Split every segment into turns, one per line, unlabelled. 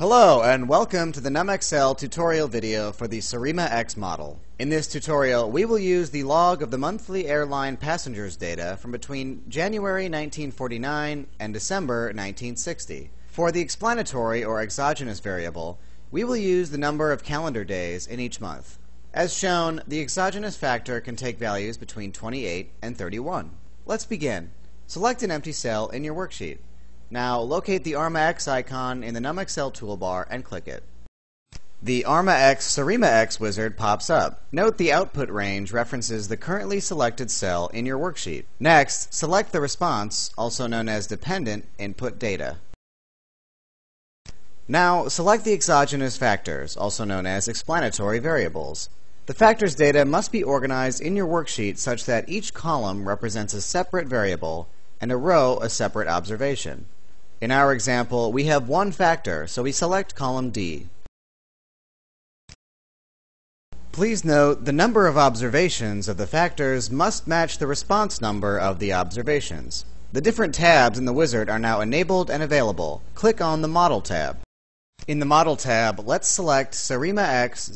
Hello and welcome to the NumXL tutorial video for the SARIMAX model. In this tutorial, we will use the log of the monthly airline passengers data from between January 1949 and December 1960. For the explanatory or exogenous variable, we will use the number of calendar days in each month. As shown, the exogenous factor can take values between 28 and 31. Let's begin. Select an empty cell in your worksheet. Now locate the ARIMA icon in the NumXL toolbar and click it. The ARIMA SARIMAX wizard pops up. Note the output range references the currently selected cell in your worksheet. Next, select the response, also known as dependent input data. Now select the exogenous factors, also known as explanatory variables. The factors data must be organized in your worksheet such that each column represents a separate variable and a row a separate observation. In our example, we have one factor, so we select column D. Please note the number of observations of the factors must match the response number of the observations. The different tabs in the wizard are now enabled and available. Click on the Model tab. In the Model tab, let's select SARIMAX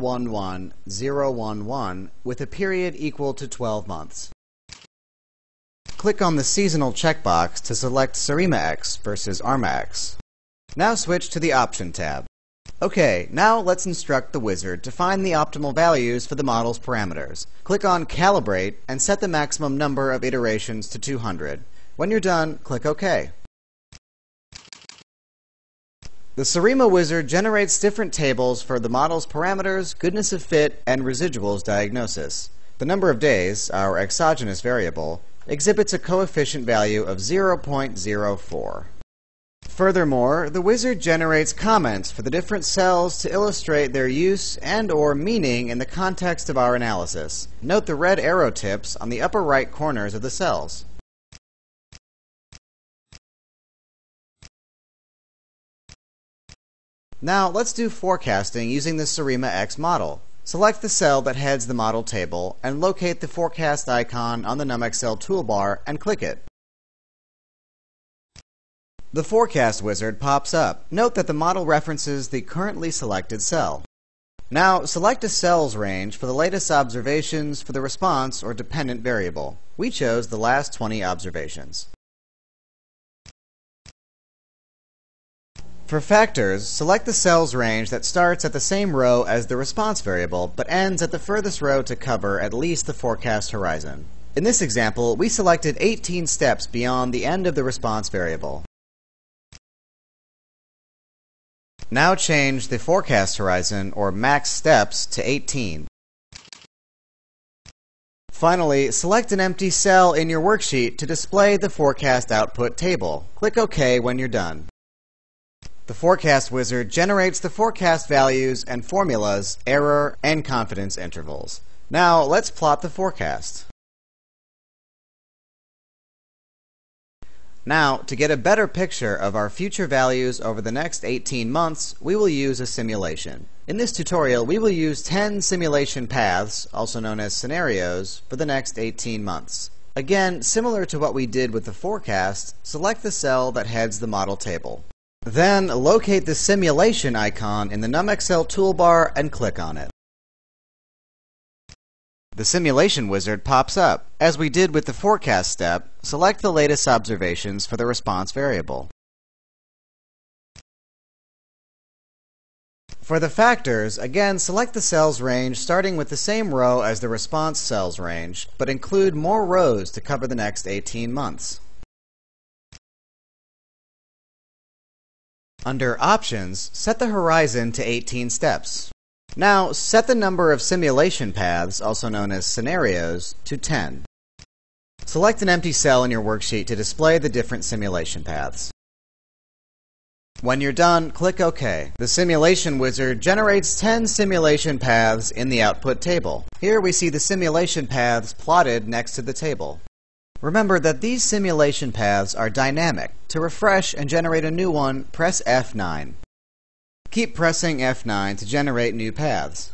011011 with a period equal to 12 months. Click on the Seasonal checkbox to select SARIMAX versus ARIMAX. Now switch to the Option tab. Okay, now let's instruct the wizard to find the optimal values for the model's parameters. Click on Calibrate and set the maximum number of iterations to 200. When you're done, click OK. The SARIMA wizard generates different tables for the model's parameters, goodness of fit, and residuals diagnosis. The number of days, our exogenous variable, exhibits a coefficient value of 0.04. Furthermore, the wizard generates comments for the different cells to illustrate their use and/or meaning in the context of our analysis. Note the red arrow tips on the upper right corners of the cells. Now let's do forecasting using the SARIMAX model. Select the cell that heads the model table and locate the forecast icon on the NumXL toolbar and click it. The forecast wizard pops up. Note that the model references the currently selected cell. Now select a cell's range for the latest observations for the response or dependent variable. We chose the last 20 observations. For factors, select the cell's range that starts at the same row as the response variable, but ends at the furthest row to cover at least the forecast horizon. In this example, we selected 18 steps beyond the end of the response variable. Now change the forecast horizon, or max steps, to 18. Finally, select an empty cell in your worksheet to display the forecast output table. Click OK when you're done. The forecast wizard generates the forecast values and formulas, error, and confidence intervals. Now let's plot the forecast. Now, to get a better picture of our future values over the next 18 months, we will use a simulation. In this tutorial, we will use 10 simulation paths, also known as scenarios, for the next 18 months. Again, similar to what we did with the forecast, select the cell that heads the model table. Then locate the simulation icon in the NumXL toolbar and click on it. The simulation wizard pops up. As we did with the forecast step, select the latest observations for the response variable. For the factors, again select the cell's range starting with the same row as the response cell's range, but include more rows to cover the next 18 months. Under Options, set the horizon to 18 steps. Now, set the number of simulation paths, also known as scenarios, to 10. Select an empty cell in your worksheet to display the different simulation paths. When you're done, click OK. The simulation wizard generates 10 simulation paths in the output table. Here we see the simulation paths plotted next to the table. Remember that these simulation paths are dynamic. To refresh and generate a new one, press F9. Keep pressing F9 to generate new paths.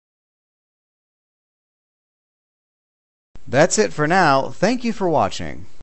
That's it for now. Thank you for watching.